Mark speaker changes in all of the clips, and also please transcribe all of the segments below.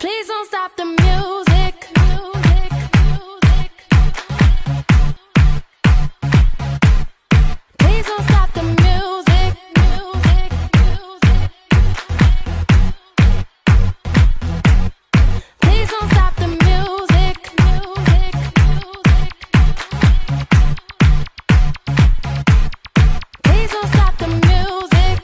Speaker 1: Please don't stop the music. Please don't stop the music. Please don't stop the music. Please don't stop the music.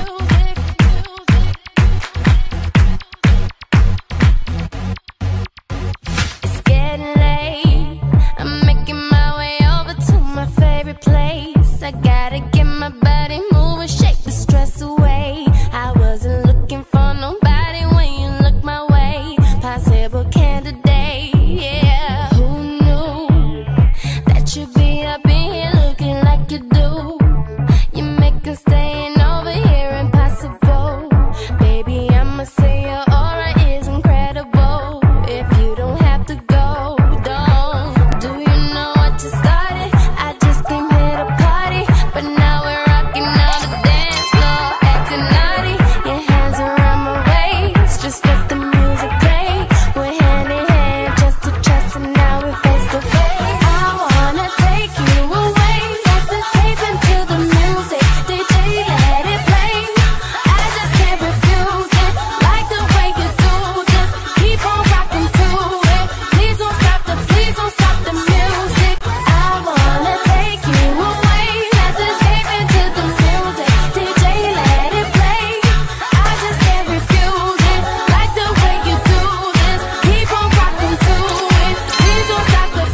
Speaker 1: It's getting late. I'm making my way over to my favorite place. I gotta get my body moving, shake the stress away. I wasn't looking for nobody when you look my way. Possible candidate, yeah. Who knew that you'd be up in here looking like you do? You make us staying over here impossible. Baby, I'ma say your aura is incredible. If you don't have to go, don't. Do you know what you started? I just came here to party, but now we're rocking on the dance floor, acting naughty. Your hands around my waist, just let the music play. We're hand in hand, just to trust, and now we're face to face. I wanna take you away, let's escape into the music. DJ, let it play. I just can't refuse it. Like the way you do, just keep on rocking to it. Please don't stop the music. I wanna take you away, let's escape into the music. DJ, let it play. I just can't refuse it. Like the way you do this, keep on rocking to it. Please don't stop the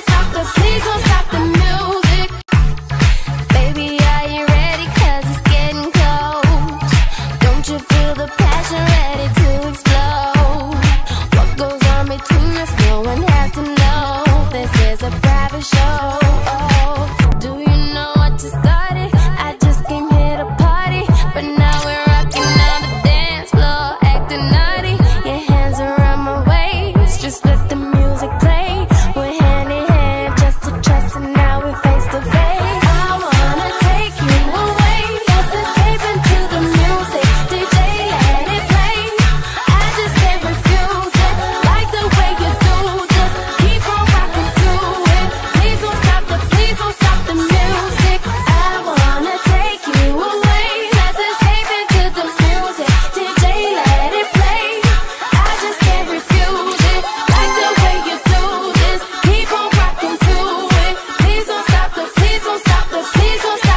Speaker 1: music. Baby, are you ready? 'Cause it's getting close. Don't you feel the passion ready to explode? What goes on between us, no one has to know. This is a private show. Do you know what you started? I just came here to party, but now we're rocking on the dance floor, acting naughty. Your hands around my waist, just let the music play. We're hand in hand, just to trust, and now we're face to face. I wanna take you away, let's escape into the music. DJ, let it play. I just can't refuse it. Like the way you do, just keep on rocking to it. Please don't stop the music. I wanna take you away, let's escape into the music. DJ, let it play. I just can't refuse it. Like the way you do this, keep on rocking to it. Please don't stop the music. Please don't stop the music.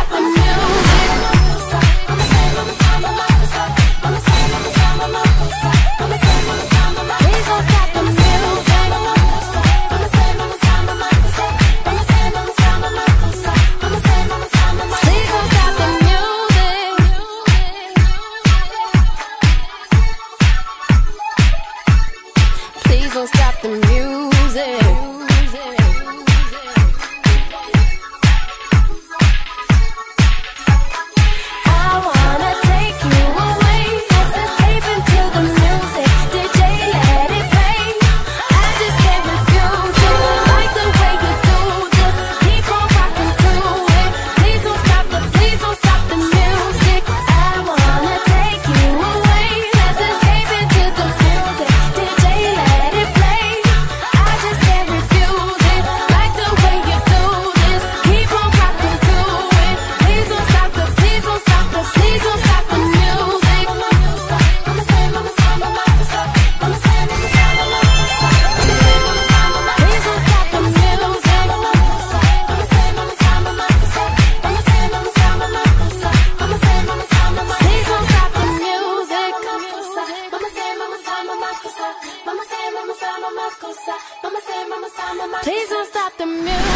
Speaker 1: Please don't stop the music. I wanna take you away, let's escape into the music. DJ, let it play. I just can't refuse it. Like the way you do this, keep on rocking to it. Please don't stop the music. I wanna take you away, let's escape into the music. DJ, let it play. I just can't refuse it. Like the way you do this, keep on rocking to it. Please don't stop the music. Please don't stop the music. Please don't stop the music. Please don't stop the music.